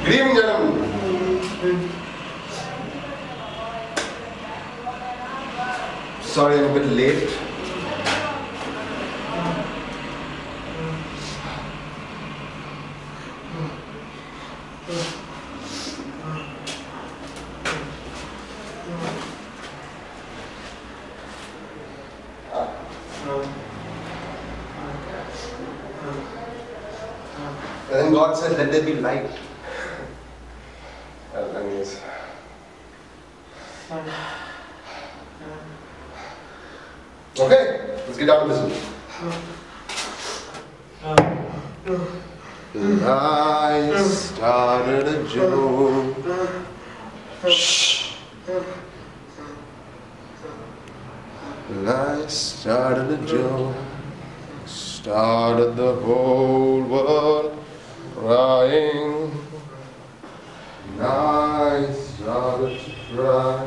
Good evening, gentlemen. Sorry, I'm a bit late. And then God said, let there be light. Anyways. Okay, let's get down to business. I started a joke. Shh. I started a joke. Started the whole world crying. I started to cry.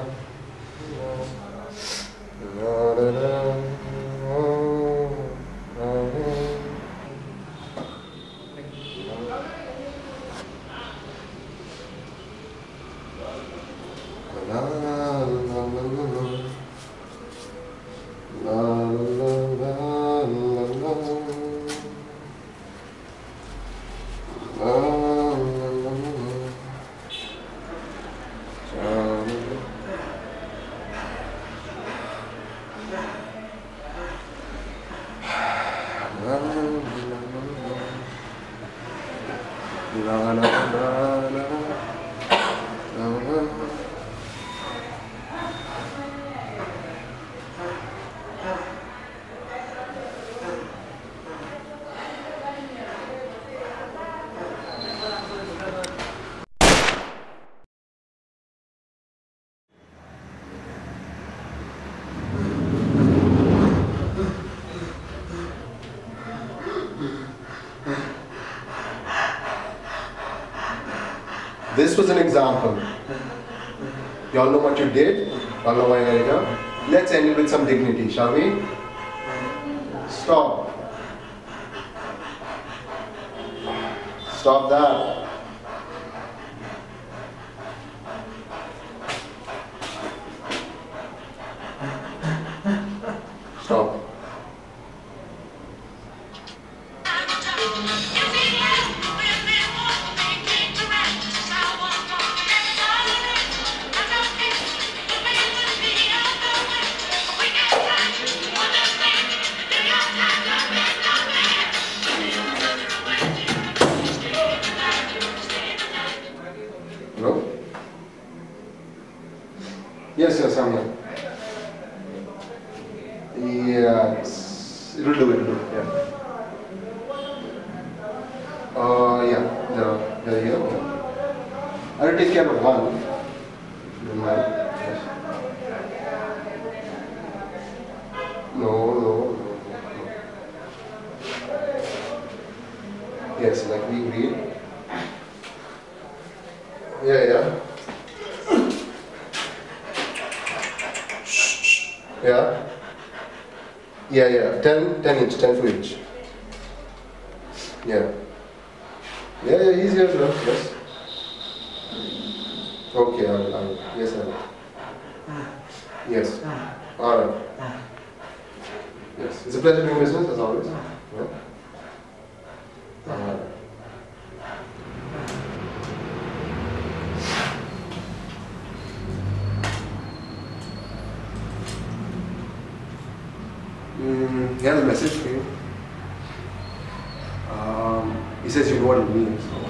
This was an example. You all know what you did? You all know why you're here? Let's end it with some dignity, shall we? Stop. Stop that. Stop. Hello? Yes, I'm here. Yeah, it'll do, yeah. Yeah, they're here. I'll take care of one. If you don't mind. Yes. No. Yes, like we agreed. Yeah. Yeah. 10 each, 10 for each. Yeah, he's here, sir. Yes. Okay, I will. Yes, I will. Yes. Alright. Yes. It's a pleasure doing business, as always. Yeah. He has a message for you. He says you know what it means. So.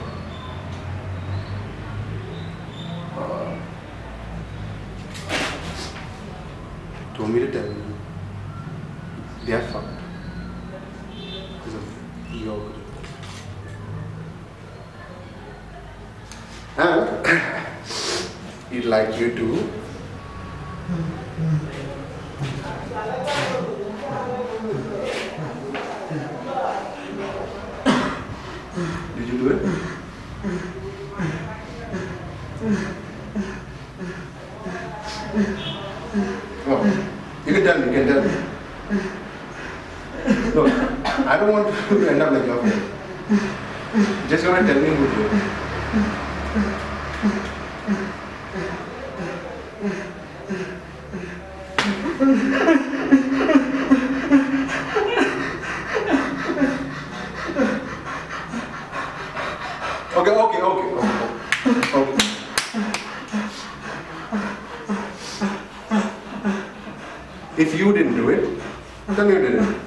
Told me to tell you. They are fucked. Because of your good. And he'd like you to. Did you do it? Oh, you can tell me, No, I don't want to end up like your friend. Just gonna tell me who did it. Okay. If you didn't do it, then you did it.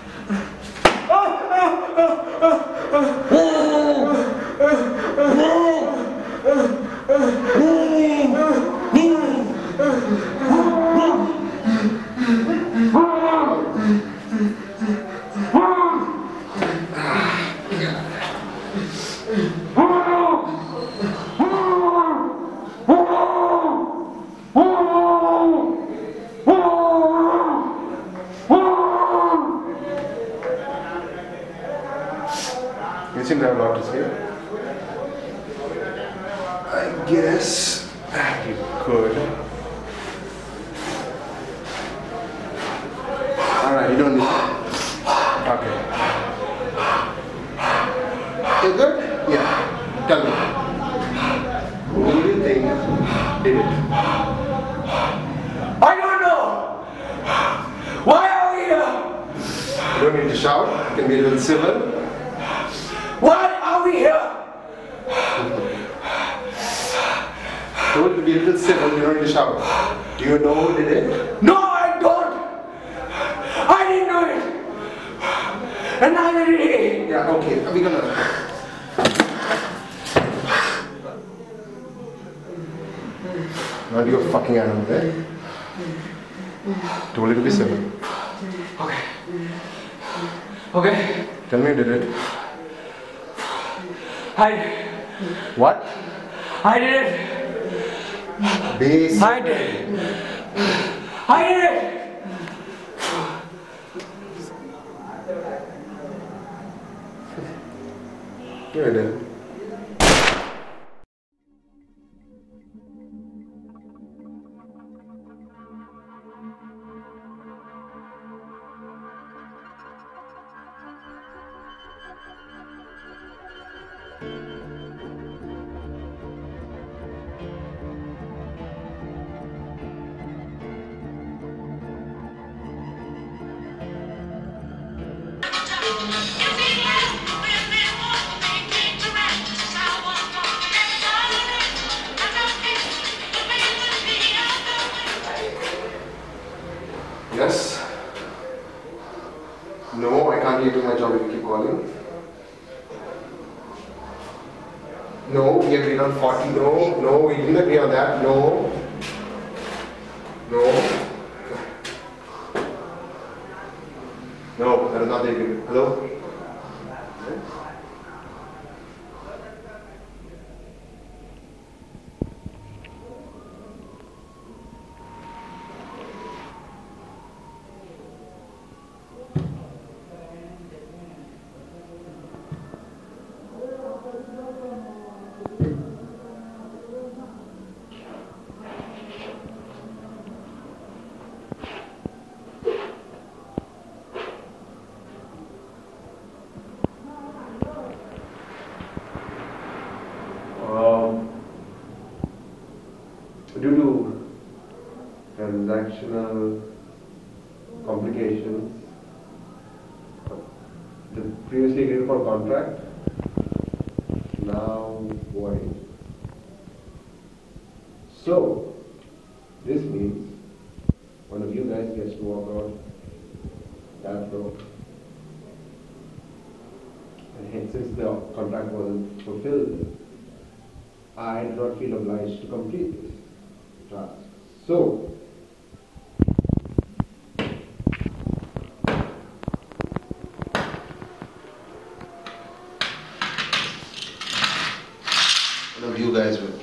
You seem to have a lot to say. I guess you could. Alright, you don't need to. Okay. You good? Yeah. Tell me. Who do you think did it? I don't know! Why are we here? You don't need to shout. You can be a little civil. Why are we here? Told to be a little civil, you don't need to shout. Do you know who did it? No, I don't! I didn't do it! And neither did he! Yeah, okay, we're gonna... Not your fucking animal there. Told you to be civil. Okay. Okay. Tell me who did it. I did it. What? I did it. Base. I did it. I did it. You did it. Yes? No, I can't do my job if you keep calling. No, we agreed on 40. No, we didn't agree on that. No. No, that is not the agreement. Hello? Due to transactional complications, the previously agreed upon contract now void. So, this means one of you guys gets to walk out that road. And hence, since the contract wasn't fulfilled, I do not feel obliged to complete this task. So, one of you guys will.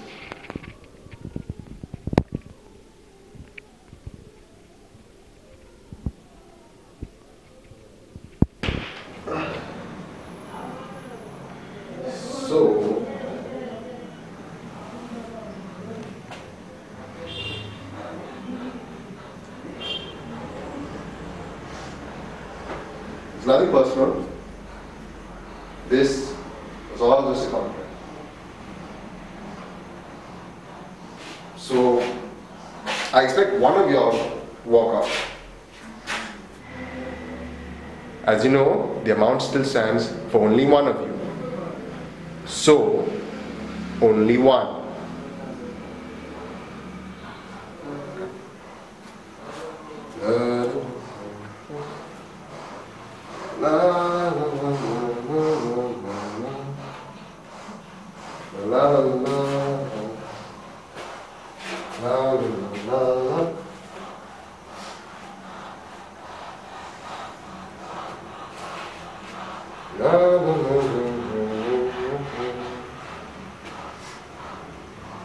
So, it's nothing personal. This was all just a contract. So I expect one of y'all walk out. As you know, the amount still stands for only one of you. So, only one.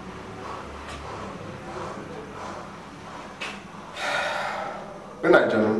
Good night, gentlemen.